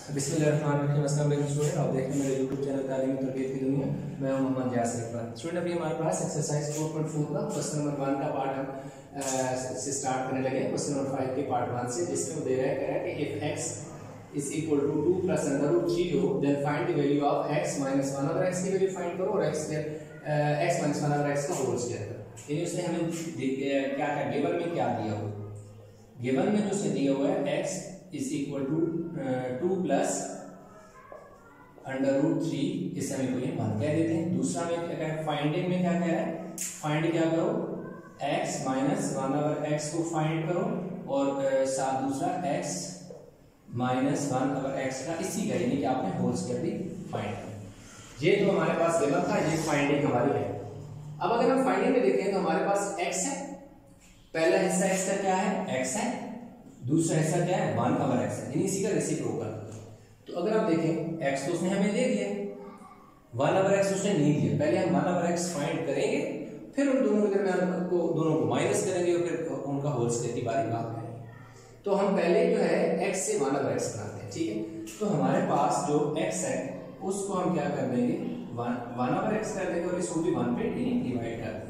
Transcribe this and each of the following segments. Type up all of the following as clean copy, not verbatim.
बिस्मिल्लाहिर्रहमानिर्रहीम। अस्सलाम वालेकुम स्टूडेंट, आप देख रहे हैं मेरे यूट्यूब चैनल तालीम तरबियत की दुनिया। मैं हूं मोहम्मद यासिर इकबाल। स्टूडेंट अभी हमारे पास एक्सरसाइज 4.4 का क्वेश्चन नंबर 1 का पार्ट हम से स्टार्ट करने लगे। क्वेश्चन नंबर 5 के पार्ट 1 से, जिसमें वो दे रहा है कि if x is equal to 2 plus under root 3 हो then find the value of x minus 1। अगर x की वैल्यू फाइंड करो और x माइनस 1 अगर x का होल स्क्वायर करो, यानी उसने हमें क्या क्या गिवन में क्या दिया हो। गिवन में जो उसने दिया हुआ है x is equal to 2 plus under root 3, इसे हम इक्वेशन 1 कह देते हैं। दूसरा में क्या कह, फाइंडिंग में क्या कह रहा है, फाइंड क्या करो x माइनस 1 अगर x को फाइंड करो और साथ दूसरा x माइनस 1 अगर x का इसी का, यानी कि आपने होल स्क्वायर भी फाइंड करो। ये तो हमारे पास गिवन था, ये फाइंडिंग हमारी है। अब अगर हम फाइंडिंग में देखें तो हमारे पास x है, पहला हिस्सा x का क्या है, x है, दूसरा हिस्सा क्या है 1 ओवर x है, यानी इसी का रेसिप्रोकल। तो अगर आप देखें x तो उसने हमें दे दिया, 1 ओवर x उसने नहीं दिया। पहले हम 1 ओवर x फाइंड करेंगे, फिर उन दोनों के दरमियान दोनों को माइनस करेंगे और फिर उनका होल स्क्वायर की बारी बात करेंगे। तो हम पहले जो है x से 1 ओवर x बनाते हैं, ठीक है। तो हमारे पास जो x है उसको हम क्या कर देंगे, 1 ओवर x कर देंगे और इसको भी 1 पे डिवाइड कर देंगे।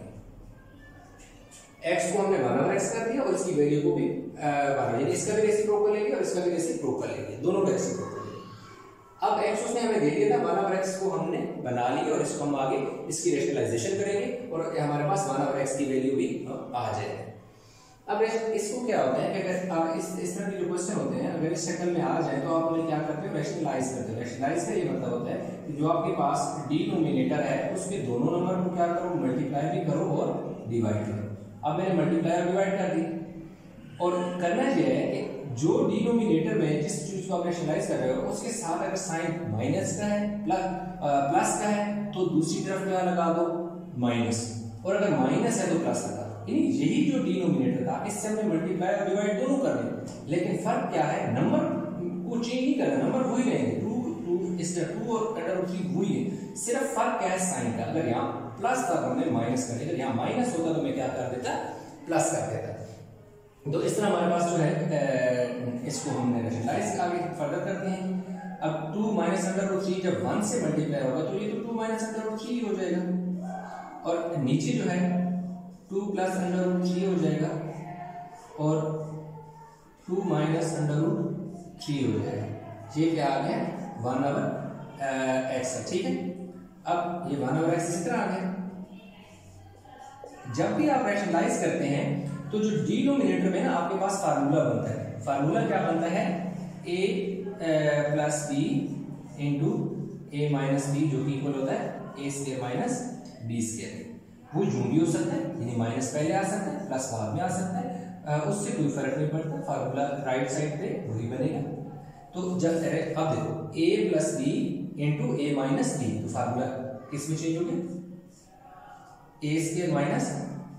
x को हमने 1 ओवर x कर दिया और इसकी वैल्यू को भी यानी इसका भी रेसिप्रोकल लेंगे और इसका भी रेसिप्रोकल लेंगे, दोनों का रेसिप्रोकल लेंगे। अब x उसने हमें दे दिया था, 1 ओवर x को हमने बना लिया और इसको हम आगे इसकी रेशनलाइजेशन करेंगे और हमारे पास 1 ओवर x की वैल्यू भी आ जाएगी। अब इसको क्या होता है कि अगर इस तरह के जो क्वेश्चन होते हैं अगर इस शक्ल में आ जाए तो आप उन्हें क्या करते हो, रैशनलाइज करते हो। रैशनलाइज का ये मतलब होता है कि जो आपके पास डिनोमिनेटर है उसके दोनों नंबर को क्या करो, मल्टीप्लाई भी करो और डिवाइड करो। अब मैंने मल्टीप्लाई और डिवाइड कर दी और करना यह है कि जो डिनोमिनेटर में जिस चीज को आप रैशनलाइज कर रहे हो उसके साथ अगर साइन माइनस का है प्लस का है तो दूसरी तरफ क्या लगा दो, माइनस, और अगर माइनस है तो प्लस लगा दो। यही जो डिनोमिनेटर था इससे हमने मल्टीप्लाई और डिवाइड दोनों कर दिए, लेकिन फर्क क्या है, नंबर को चेंज नहीं करना, नंबर वही रहेंगे, 2 और अंडर रूट 3 वही है, सिर्फ फर्क क्या है साइन का। अगर यहाँ प्लस था तो हमने माइनस कर दिया, अगर यहाँ माइनस होता तो मैं क्या कर देता, प्लस कर देता। तो इस तरह हमारे पास जो है इसको हमने रैशनलाइज आगे फर्दर करते हैं। अब 2 माइनस अंडर रूट 3 जब 1 से मल्टीप्लाई होगा तो ये तो 2 माइनस अंडर रूट 3 हो जाएगा और नीचे जो है 2 प्लस अंडर रूट 3 हो जाएगा और 2 माइनस अंडर रूट 3 हो जाएगा। ये क्या आ गया, 1 ओवर x है, ठीक है। अब ये 1 ओवर x इसी तरह आ गया। जब भी आप रैशनलाइज करते हैं तो जो डिनोमिनेटर में ना आपके पास फार्मूला बनता है, फार्मूला क्या बनता है, a plus B into A minus B, जो कि इक्वल होता है a square minus B square. वो जो भी हो सकता है, यानी माइनस पहले आ सकता है प्लस बाद में आ सकता है, उससे कोई फर्क नहीं पड़ता, फार्मूला राइट साइड पे वही बनेगा। तो जब अब देखो a plus B into A minus B, तो फार्मूला किस में चेंज हो गया, a square minus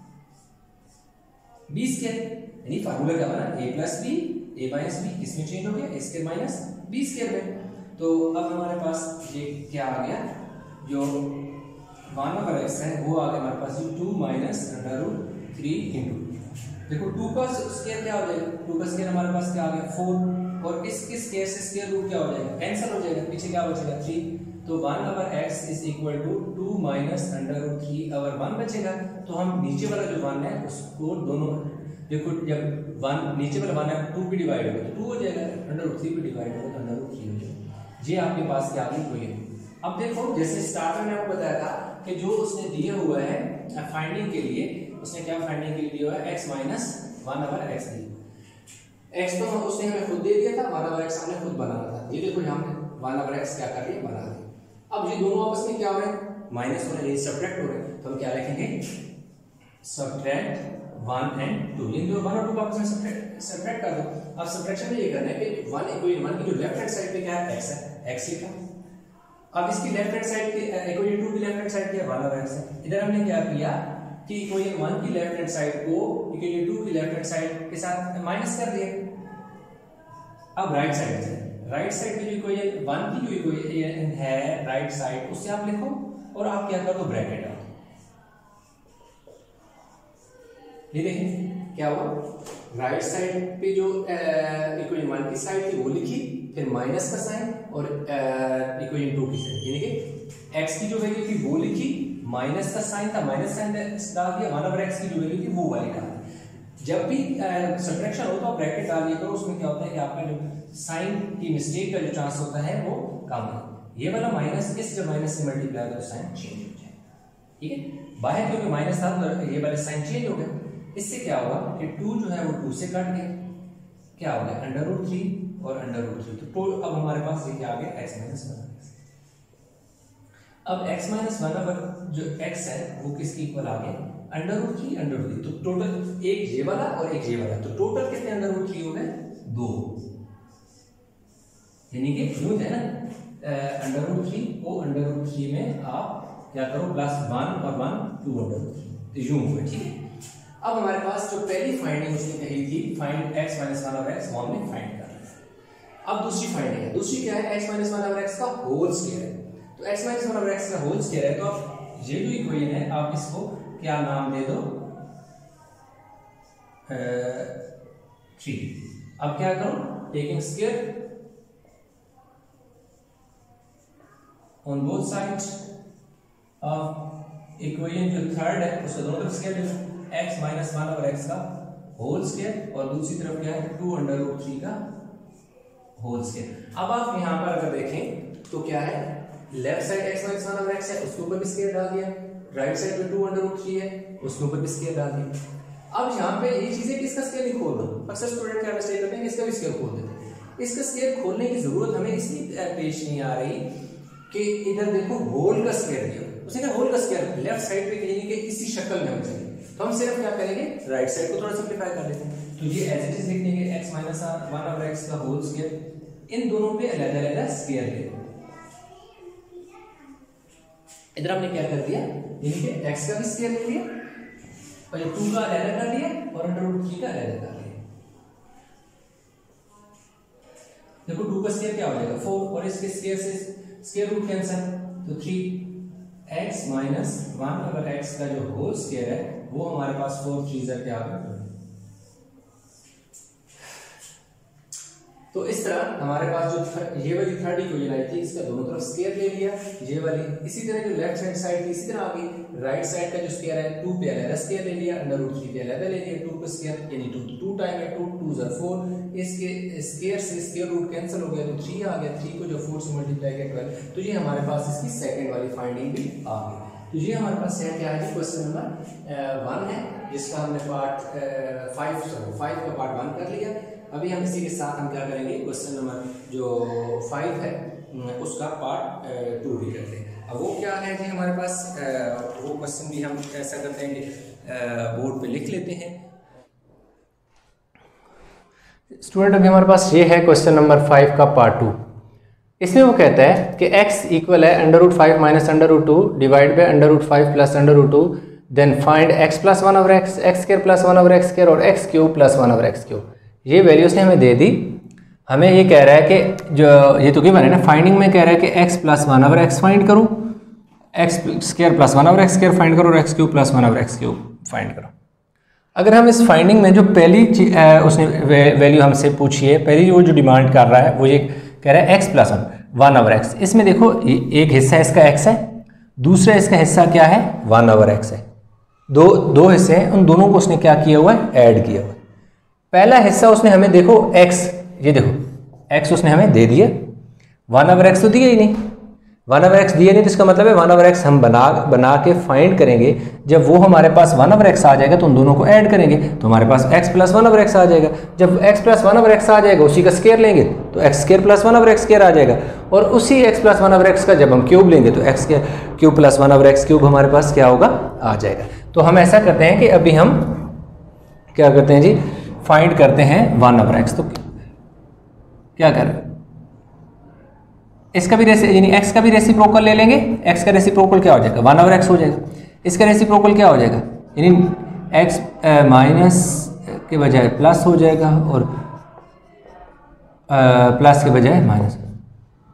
B square, यानी फार्मूला क्या बना, a plus B A minus B, इसमें चेंज हो गया a square minus B square में। तो अब हमारे पास ये क्या आ गया, जो 1 ओवर x है वो आ गया हमारे पास 2 माइनस अंडर रूट 3 इंटू, देखो 2 का स्क्वायर क्या हो जाएगा, 2 का स्क्वायर हमारे पास क्या आ गया 4 और इस स्क्वायर से स्क्वायर रूट क्या हो जाएगा, कैंसिल हो जाएगा, पीछे क्या बचेगा 3। तो 1 over x is equal to 2 minus under root 3 over 1 बचेगा। तो हम नीचे वाला जो 1 है उसको दोनों, देखो जब 1 नीचे वाला 1 है 2 पे डिवाइड होगा तो 2 हो जाएगा, अंडर रूट 3 पे डिवाइड होगा तो अंडर रूट 3 हो जाएगा। ये आपके पास क्या आ गई, कोई है। अब देखो जैसे स्टार्टर में आपको बताया था कि जो उसने दिया हुआ है फाइंडिंग के लिए, उसने क्या फाइंडिंग के लिए दिया हुआ है, x माइनस 1 ओवर x दिया। x तो उसने हमें खुद दे दिया था, 1 ओवर x हमने खुद बनाना था। ये देखो हमने 1 ओवर x क्या कर दिया, बना दिया। अब ये दोनों आपस में क्या हो रहे हैं, माइनस हो रहे हैं, सब्ट्रैक्ट हो रहे हैं, तो हम क्या लिखेंगे, सब्ट्रैक्ट 1 एंड 2, इन दो 1 और 2 आपस में सब्ट्रैक्ट कर दो। अब सब्ट्रैक्शन में ये करना है कि 1 इक्वेशन 1 की जो लेफ्ट हैंड साइड पे क्या है, x है, x लिखा। अब इसकी लेफ्ट हैंड साइड की इक्वेशन 2 की लेफ्ट हैंड साइड क्या है, 1 ओवर x है। इधर हमने क्या किया कि इक्वेशन 1 की लेफ्ट हैंड साइड को इक्वेशन 2 की लेफ्ट हैंड साइड के साथ माइनस कर दिया। अब राइट साइड से, राइट साइड की जो इक्वेशन 1 की जो इक्वेशन है राइट साइड, उससे आप लिखो और आप क्या कर दो, ब्रैकेट डालो। ये देखिए क्या हुआ, राइट साइड पे जो इक्वेशन 1 की साइड थी वो लिखी, फिर माइनस का साइन और इक्वेशन 2 की साइड, यानी कि x की जो वैल्यू थी वो लिखी, माइनस का साइन था, माइनस साइन डाल दिया, 1/x की जो वैल्यू थी वो वाली डाल दी। जब भी सब्ट्रैक्शन हो तो ब्रैकेट डाल दिया करो, उसमें क्या होता है कि आपका जो साइन की मिस्टेक का जो चांस होता है वो कम है। ये वाला माइनस, इस जब माइनस से मल्टीप्लाई करो साइन चेंज हो जाए, ठीक है। बाहर क्योंकि माइनस था तो ये वाला साइन चेंज हो गया। इससे क्या होगा कि 2 जो है वो 2 से कट गया, क्या हो गया √3 और √3, तो अब हमारे पास ये क्या आ गया x - 1। अब x - 1 जो x है वो किसके इक्वल आ गया √3, तो टोटल एक ये वाला और एक ये वाला, तो टोटल कितने √3 हो गए 2, यानी कि यूं है ना √3 को √3 में आप क्या करो +1 और 1 2√3, तो यूं हुआ, ठीक है। अब हमारे पास जो पहली फाइंडिंग उसने कही थी फाइंड x - 1/x, वो हमने फाइंड कर लिया। अब दूसरी फाइंडिंग है, दूसरी क्या है x - 1/x का होल स्क्वायर है। तो x - 1/x का होल स्क्वायर है, तो अब ये जो इक्वेशन है आप इसको क्या नाम दे दो 3। अब क्या करो taking square on both sides of equation जो थर्ड है उसका दोनों तरफ स्क्वायर ले लो, x - 1/x का होल स्क्वायर और दूसरी तरफ क्या है 2√3 का होल स्क्वायर। अब आप यहां पर अगर देखें तो क्या है, लेफ्ट साइड x - 1/x है उसके ऊपर भी स्क्वायर डाल दिया, राइट साइड पे 2√3 है उसके ऊपर भी स्क्वायर डाल दिया। अब यहां पे ये चीजें किसका स्क्वायर नहीं खोल दो, अक्सर स्टूडेंट क्या मिस्टेक करते हैं इसका भी स्क्वायर खोल देते हैं। इसका स्क्वायर खोलने की जरूरत हमें इसलिए पेश नहीं आ रही कि इधर देखो होल का स्क्वायर दिया, उसे ना होल का स्क्वायर लेफ्ट साइड पे यानी कि इसी शक्ल में हमें चाहिए, तो हम सिर्फ क्या करेंगे राइट साइड को थोड़ा सिंपलीफाई कर लेते हैं। तो ये एज इट इज लिख देंगे x - 1/x का होल स्क्वायर, इन दोनों पे अलग-अलग स्क्वायर ले। इधर हमने क्या कर दिया, यानी कि x का भी स्क्वायर ले लिया और ये 2 का अलग कर लिया और √3 का अलग कर लिया। देखो 2 का स्क्वायर क्या हो जाएगा 4 और इसके स्क्वायर से स्क्वायर रूट कैंसिल, तो 3x - 1/x का जो होल स्क्वायर है वो हमारे पास 4 3 क्या आ गया। तो इस तरह हमारे पास जो ये वाली थर्ड इक्वेशन आई थी इसका दोनों तरफ स्क्वायर ले लिया, ये वाली इसी तरह जो लेफ्ट हैंड साइड थी इसी तरह आ गई। राइट साइड का जो स्क्वायर है 2 पे अलग स्क्वायर ले लिया, √3 पे अलग ले लिया, 2 पे स्क्वायर यानी 2 टाइम है 2 2 * 4, इसके स्क्वायर से स्क्वायर रूट कैंसिल हो गया तो 3 आ गया, 3 को जो 4 से मल्टीप्लाई किया 12, तो ये हमारे पास इसकी सेकंड वाली फाइंडिंग भी आ गई। तो ये हमारे पास है क्या है क्वेश्चन नंबर 1 है जिसका हमने पार्ट 5 का पार्ट 1 कर लिया। अभी हम इसी के साथ हम क्या करेंगे क्वेश्चन नंबर जो 5 है उसका पार्ट 2 भी करते हैं। अब वो क्या है जी हमारे पास वो क्वेश्चन भी हम ऐसा करते हैं कि बोर्ड पे लिख लेते हैं। स्टूडेंट अभी हमारे पास ये है क्वेश्चन नंबर 5 का पार्ट 2। इसमें वो कहता है कि x इक्वल है √5 - √2 divide by √5 + √2, then find x + 1/x, x² + 1/x² और x³ + 1/x³। ये वैल्यूज ने हमें दे दी। हमें ये कह रहा है कि जो ये तो गिवन है ना, फाइंडिंग में कह रहा है कि x + 1/x फाइंड करो, x² + 1/x² फाइंड करो और x³ + 1/x³ फाइंड करो। अगर हम इस फाइंडिंग में जो पहली उसने वैल्यू हमसे पूछी है, पहली वो जो डिमांड कर रहा है वो ये कह रहा है x + 1/x। इसमें देखो एक हिस्सा इसका x है, दूसरा इसका हिस्सा क्या है 1/x है। दो हिस्से हैं, उन दोनों को उसने क्या किया हुआ है ऐड किया हुआ है। पहला हिस्सा उसने हमें देखो x, ये देखो x उसने हमें दे दिया, 1/x तो दिया ही नहीं, 1/x दिया नहीं तो इसका मतलब है 1/x हम बना के फाइंड करेंगे। जब वो हमारे पास 1/x आ जाएगा तो उन दोनों को ऐड करेंगे तो हमारे पास x + 1/x आ जाएगा। जब x + 1/x आ जाएगा उसी का स्क्वायर लेंगे तो x² + 1/x² आ जाएगा, और उसी x + 1/x का जब हम क्यूब लेंगे तो x³ + 1/x³ हमारे पास क्या होगा आ जाएगा। तो हम ऐसा करते हैं कि अभी हम क्या करते हैं जी फाइंड करते हैं 1/x। तो क्या करें, इसका भी यानी x का भी रेसिप्रोकल ले लेंगे, x का रेसिप्रोकल क्या हो जाएगा 1/x हो जाएगा, इसका रेसिप्रोकल क्या हो जाएगा यानी x माइनस के बजाय प्लस हो जाएगा और प्लस के बजाय माइनस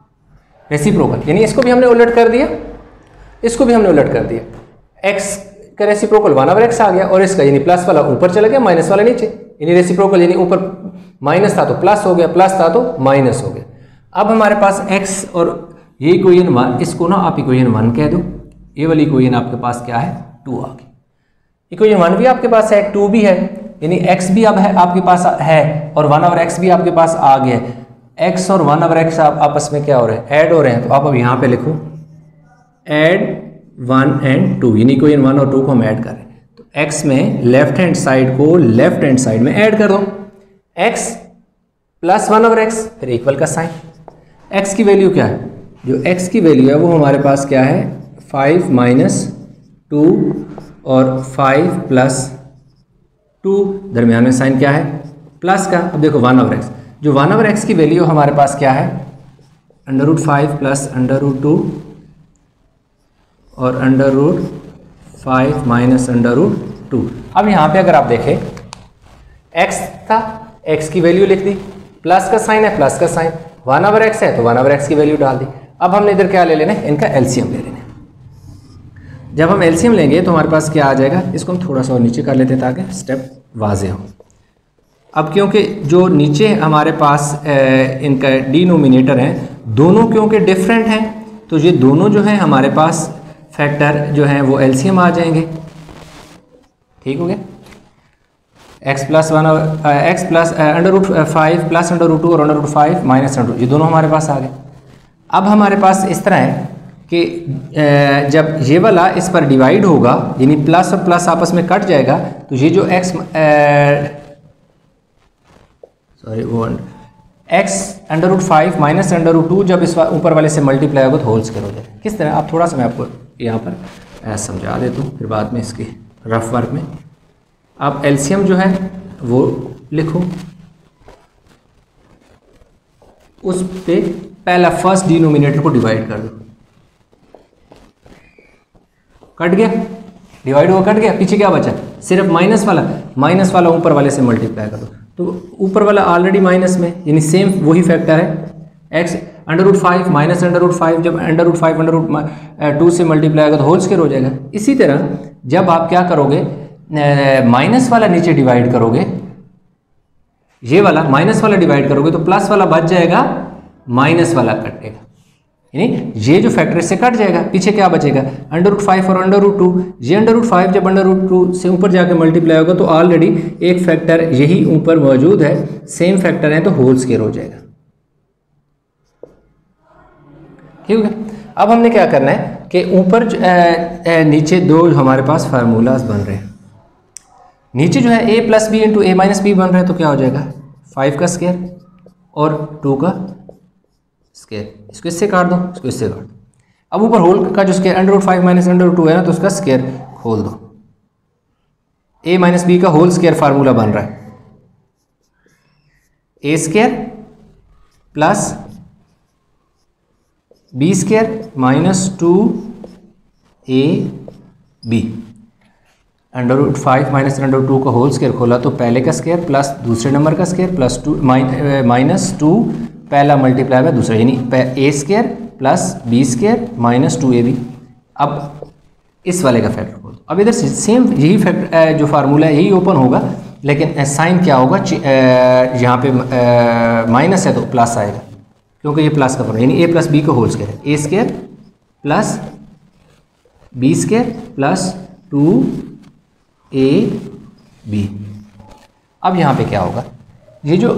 रेसिप्रोकल, यानी इसको भी हमने उलट कर दिया, इसको भी हमने उलट कर दिया। x का रेसिप्रोकल 1/x आ गया और इसका यानी प्लस वाला ऊपर चला गया, माइनस वाला नीचे, यानी रेसिप्रोकल यानी ऊपर माइनस था तो प्लस हो गया, प्लस था तो माइनस हो गया। अब हमारे पास x और ये इक्वेशन 1, इसको ना आप इक्वेशन 1 कह दो, ये वाली इक्वेशन आपके पास क्या है 2 आ गई। इक्वेशन 1 भी आपके पास है, 2 भी है, यानी x भी अब है आपके पास है और 1/x भी आपके पास आ गया है। x और 1/x आपस में क्या हो रहे हैं, ऐड हो रहे हैं। तो आप अब यहाँ पे लिखो ऐड 1 एंड 2, यानी इक्वेशन 1 और 2 को हम ऐड कर रहे हैं। तो x में लेफ्ट हैंड साइड को लेफ्ट हैंड साइड में ऐड कर दो, x प्लस 1/x फिर इक्वल का साइन। x की वैल्यू क्या है, जो x की वैल्यू है वो हमारे पास क्या है 5 माइनस 2 और 5 प्लस 2, दरमियान में साइन क्या है प्लस का। अब देखो 1/x, जो 1/x की वैल्यू हमारे पास क्या है √5 प्लस √2 और √5 माइनस √2। अब यहाँ पे अगर आप देखें x था, x की वैल्यू लिख दी, प्लस का साइन है प्लस का साइन, 1/x है तो 1/x की वैल्यू डाल दी। अब हमने इधर क्या ले लेना है, इनका एलसीएम ले लेना है। जब हम एलसीएम लेंगे तो हमारे पास क्या आ जाएगा, इसको हम थोड़ा सा और नीचे कर लेते हैं ताकि स्टेप वाजे हो। अब क्योंकि जो नीचे हमारे पास इनका डिनोमिनेटर है दोनों क्योंकि डिफरेंट हैं, तो ये दोनों जो हैं हमारे पास फैक्टर जो हैं वो एलसीएम आ जाएंगे। ठीक हो गया, x प्लस √5 प्लस √2 और √5 माइनस √2, ये दोनों हमारे पास आ गए। अब हमारे पास इस तरह है कि जब ये वाला इस पर डिवाइड होगा यानी प्लस और प्लस आपस में कट जाएगा, तो ये जो x √5 माइनस √2 जब इस ऊपर वाले से मल्टीप्लाई होगा तो होल स्क्वायर हो जाएगा। किस तरह, आप थोड़ा सा मैं आपको यहाँ पर समझा देता हूँ, फिर बाद में इसके रफ वर्क में आप एलसीएम जो है वो लिखो, उस पे पहला फर्स्ट डिनोमिनेटर को डिवाइड कर दो, कट गया, डिवाइड हुआ कट गया, पीछे क्या बचा सिर्फ माइनस वाला ऊपर वाले से मल्टीप्लाई कर दो। तो ऊपर वाला ऑलरेडी माइनस में, यानी सेम वही फैक्टर है x √5 माइनस √5, जब √5 √2 से मल्टीप्लाई होगा तो होल स्क्वायर हो जाएगा। इसी तरह जब आप क्या करोगे, माइनस वाला नीचे डिवाइड करोगे, ये वाला माइनस वाला डिवाइड करोगे तो प्लस वाला बच जाएगा, माइनस वाला कटेगा, यानी ये जो फैक्टर से कट जाएगा, पीछे क्या बचेगा √5 और √2। ये √5 जब √2 से ऊपर जाकर मल्टीप्लाई होगा तो ऑलरेडी एक फैक्टर यही ऊपर मौजूद है, सेम फैक्टर है तो होल स्क्वायर हो जाएगा। ठीक है, अब हमने क्या करना है कि ऊपर नीचे दो हमारे पास फार्मूलाज बन रहे हैं। नीचे जो है a plus B into a minus B बन रहा है, तो क्या हो जाएगा 5 का स्क्वायर और 2 का स्क्वायर, इसको इससे काट दो, इसको इससे काट दो। अब ऊपर होल का जो स्क्वायर √5 माइनस √2 है ना, तो उसका स्क्वायर खोल दो, a माइनस बी का होल स्क्वायर फार्मूला बन रहा है, a square plus B square minus 2ab, √5 minus √2 का होल स्क्वायर खोला तो पहले का स्क्वायर प्लस दूसरे नंबर का स्क्वायर प्लस 2 माइनस 2 पहला मल्टीप्लाई में दूसरा, यानी a square plus B square minus 2ab। अब इस वाले का फैक्टर खोल दो। अब इधर सेम यही फैक्टर जो फार्मूला है यही ओपन होगा, लेकिन साइन क्या होगा, यहाँ पे माइनस है तो प्लस आएगा, क्योंकि ये प्लस का फॉर्मूला, यानी a प्लस बी का होल स्क्वायर है, a square plus B square plus 2ab। अब यहाँ पे क्या होगा, ये जो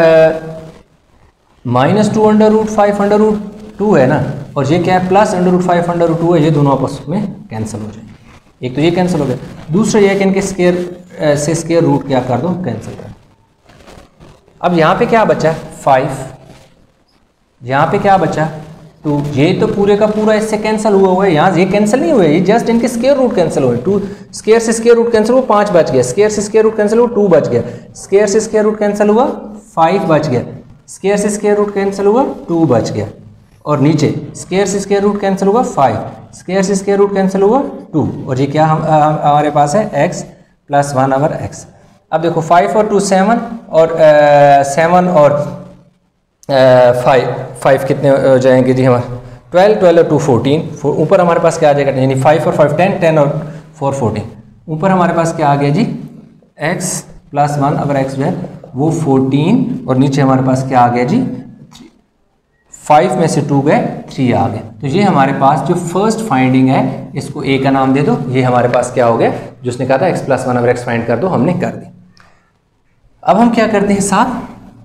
माइनस 2 √5 √2 है ना, और ये क्या है प्लस √5 √2 है, ये दोनों आपस में कैंसिल हो जाएंगे। एक तो ये कैंसिल हो गया, दूसरा ये है कि इनके स्क्वायर से स्क्वायर रूट क्या कर दो, कैंसिल कर। अब यहाँ पे क्या बचा 5, यहाँ पे क्या बचा 2, ये तो पूरे का पूरा इससे कैंसिल हुआ है, यहाँ ये कैंसिल नहीं हुए, ये जस्ट इनके स्क्वायर रूट कैंसिल हुए। 2 स्क्वायर से स्क्वायर रूट कैंसिल हुआ 5 बच गया, स्क्वायर से स्क्वायर रूट कैंसिल हुआ 2 बच गया, स्क्वायर से स्क्वायर रूट कैंसिल हुआ 5 बच गया, स्क्वायर से स्क्वायर रूट कैंसिल हुआ 2 बच गया, और नीचे स्क्वायर से स्क्वायर रूट कैंसिल हुआ 5, स्क्वायर से स्क्वायर रूट कैंसिल हुआ 2, और ये क्या हमारे पास है x प्लस 1/x। अब देखो 5 और 2 7, और 7 और 5 कितने हो जाएंगे जी हमारे 12 और 2 14, ऊपर हमारे पास क्या आ जाएगा, यानी 5 और 5 10 10 और 4 14, ऊपर हमारे पास क्या आ गया जी, x प्लस 1 अगर x है वो 14 और नीचे हमारे पास क्या आ गया जी 5 में से 2 गए 3 आ गए। तो ये हमारे पास जो फर्स्ट फाइंडिंग है इसको a का नाम दे दो। ये हमारे पास क्या हो गया, जो उसने कहा था x plus 1 over x find कर दो, हमने कर दी। अब हम क्या करते हैं साथ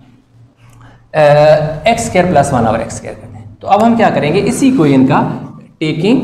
x square plus 1 over x square करते हैं। तो अब हम क्या करेंगे, इसी इक्वेशन का taking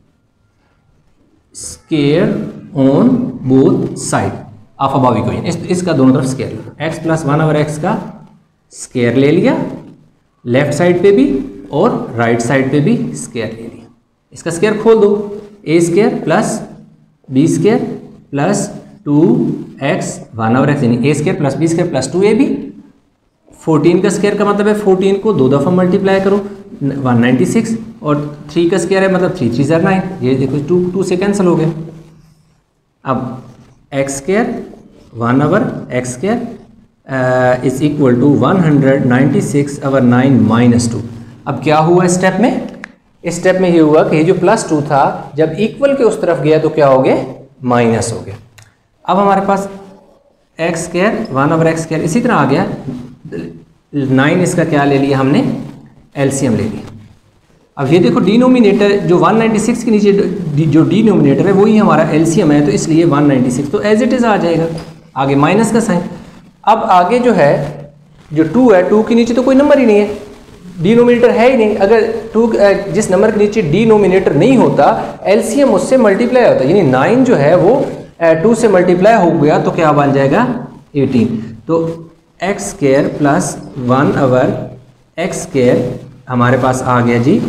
square on both side of above equation, इसका दोनों तरफ स्क्वायर लो। एक्स प्लस 1 अवर एक्स का स्क्वायर ले लिया लेफ्ट साइड पे भी और राइट साइड पे भी स्क्वायर ले लिया। इसका स्क्वायर खोल दो, A square plus B square plus 2x 1 over x, यानी A square plus B square plus 2ab। 14 का स्क्वायर का मतलब है 14 को 2 दफ़ा मल्टीप्लाई करो 196, और 3 का स्क्वायर है मतलब 3 3 9, ये देखो 2 से कैंसिल हो गया। अब x square 1 over x square is equal to 196 over 9 minus 2। अब क्या हुआ स्टेप में, इस स्टेप में ये हुआ कि ये जो प्लस 2 था जब इक्वल के उस तरफ गया तो क्या हो गया, माइनस हो गया। अब हमारे पास x square 1 over x square इसी तरह आ गया, 9 इसका क्या ले लिया हमने, एलसीएम ले लिया। अब ये देखो डिनोमिनेटर जो 196 के नीचे जो डिनोमिनेटर है वही हमारा एलसीएम है, तो इसलिए 196 तो एज इट इज़ आ जाएगा, आगे माइनस का साइन। अब आगे जो है जो 2 है, 2 के नीचे तो कोई नंबर ही नहीं है, डिनोमिनेटर है ही नहीं। अगर 2 जिस नंबर के नीचे डिनोमिनेटर नहीं होता एलसीएम उससे मल्टीप्लाई होता है, यानी 9 जो है वो 2 से मल्टीप्लाई हो गया तो क्या बन जाएगा 18। तो x square plus 1 over x square हमारे पास आ गया जी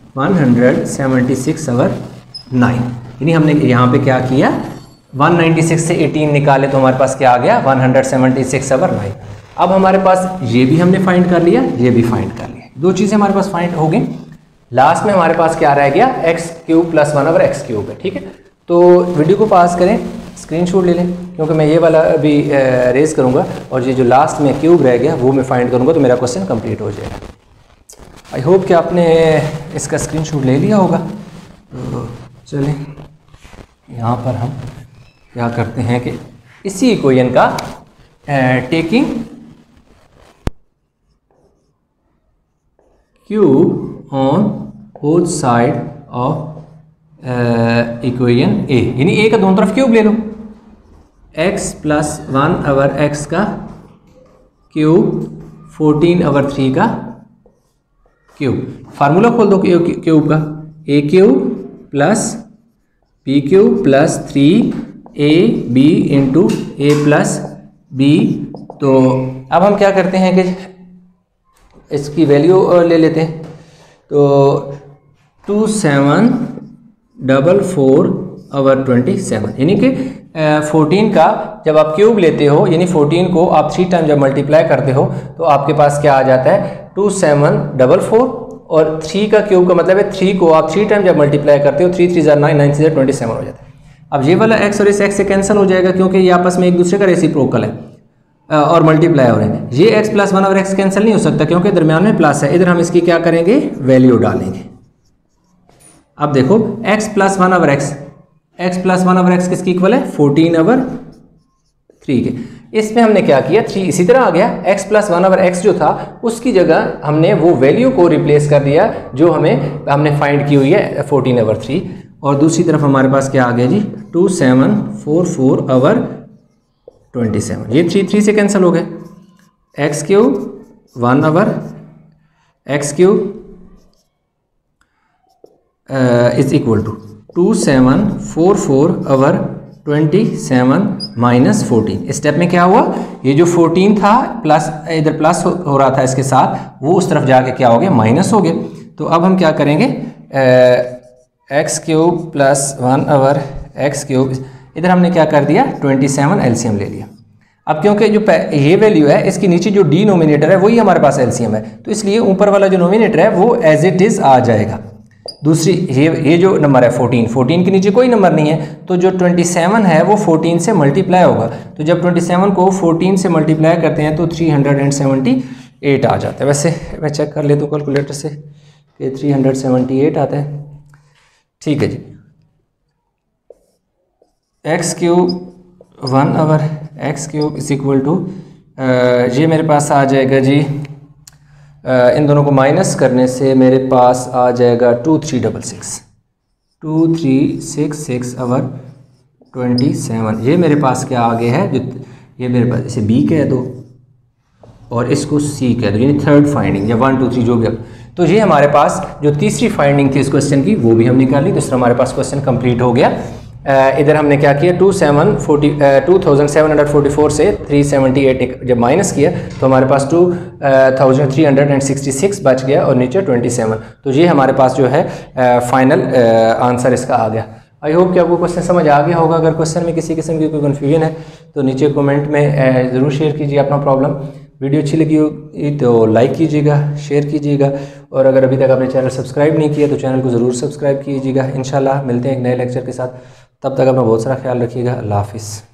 176 अवर 9, यानी हमने यहाँ पे क्या किया 196 से 18 निकाले तो हमारे पास क्या आ गया 176 अवर 9। अब हमारे पास ये भी हमने फाइंड कर लिया, ये भी फाइंड कर लिया, 2 चीज़ें हमारे पास फाइंड हो गई। लास्ट में हमारे पास क्या रह गया x cube plus 1 over x cube है, ठीक है। तो वीडियो को पास करें, स्क्रीनशॉट ले लें, क्योंकि मैं ये वाला अभी रेज करूँगा और ये जो लास्ट में क्यूब रह गया वो मैं फाइंड करूँगा तो मेरा क्वेश्चन कंप्लीट हो जाएगा। आई होप कि आपने इसका स्क्रीनशॉट ले लिया होगा। तो चलें यहाँ पर हम क्या करते हैं कि इसी इक्वेशन का taking cube on both side of equation A, यानी ए का दोनों तरफ क्यूब ले लो, x प्लस 1 अवर x का क्यूब 14 अवर 3 का क्यूब। फार्मूला खोल दो क्यूब का, A cube plus B cube plus 3ab into A plus B. तो अब हम क्या करते हैं कि इसकी वैल्यू ले लेते हैं, तो 2744 अवर 27, यानी कि 14 का जब आप क्यूब लेते हो यानी 14 को आप 3 टाइम जब मल्टीप्लाई करते हो तो आपके पास क्या आ जाता है 2744, और 3 का क्यूब का मतलब है 3 को आप 3 टाइम जब मल्टीप्लाई करते हो 3 3 9 9 3 27 हो जाता है। अब ये वाला x और इस x से कैंसिल हो जाएगा क्योंकि ये आपस में एक दूसरे का रेसिप्रोकल है और मल्टीप्लाई हो रहे हैं। ये x प्लस 1 और x कैंसिल नहीं हो सकता क्योंकि दरम्यान में प्लस है, इधर हम इसकी क्या करेंगे वैल्यू डालेंगे। अब देखो x plus 1 over x plus 1 over x किसकी इक्वल है 14 अवर 3 के। इसमें हमने क्या किया 3 इसी तरह आ गया, x प्लस 1 अवर x जो था उसकी जगह हमने वो वैल्यू को रिप्लेस कर दिया जो हमने फाइंड की हुई है 14 अवर 3, और दूसरी तरफ हमारे पास क्या आ गया जी 2744 अवर 27, ये 3 से कैंसिल हो गए, x cube 1 over x cube is equal to 2744 over 27 minus 14। Step में क्या हुआ, ये जो 14 था प्लस इधर प्लस हो रहा था इसके साथ, वो उस तरफ जाके क्या हो गया माइनस हो गया। तो अब हम क्या करेंगे x cube plus 1 over x cube, इधर हमने क्या कर दिया 27 एलसीएम ले लिया। अब क्योंकि जो ये वैल्यू है इसके नीचे जो डिनोमिनेटर है वही हमारे पास एलसीएम है, तो इसलिए ऊपर वाला जो नोमिनेटर है वो एज इट इज़ आ जाएगा। दूसरी ये जो नंबर है 14 के नीचे कोई नंबर नहीं है, तो जो 27 है वो 14 से मल्टीप्लाई होगा, तो जब 27 को 14 से मल्टीप्लाई करते हैं तो 378 आ जाता है। वैसे मैं चेक कर लेता हूँ कैलकुलेटर से कि 378 आता है, ठीक है जी। X cube 1 over x cube is equal to, ये मेरे पास आ जाएगा जी, इन दोनों को माइनस करने से मेरे पास आ जाएगा 2366 ओवर 27। ये मेरे पास क्या आगे है, जो ये मेरे पास इसे बी कह दो और इसको सी कह दो, यानी थर्ड फाइंडिंग या 1 2 3 जो भी। तो ये हमारे पास जो तीसरी फाइंडिंग थी इस क्वेश्चन की वो भी हम निकाल ली। दूसरा हमारे पास क्वेश्चन कंप्लीट हो गया। इधर हमने क्या किया, 2744 से 378 जब माइनस किया तो हमारे पास 2366 बच गया और नीचे 27। तो ये हमारे पास जो है फाइनल आंसर इसका आ गया। आई होप कि आपको क्वेश्चन समझ आ गया होगा। अगर क्वेश्चन में किसी किस्म की कोई कन्फ्यूजन है तो नीचे कमेंट में ज़रूर शेयर कीजिए अपना प्रॉब्लम। वीडियो अच्छी लगी होगी तो लाइक कीजिएगा, शेयर कीजिएगा, और अगर अभी तक आपने चैनल सब्सक्राइब नहीं किया तो चैनल को ज़रूर सब्सक्राइब कीजिएगा। इंशाल्लाह मिलते हैं एक नए लेक्चर के साथ, तब तक अपना बहुत सारा ख्याल रखिएगा। अल्लाह हाफिज़।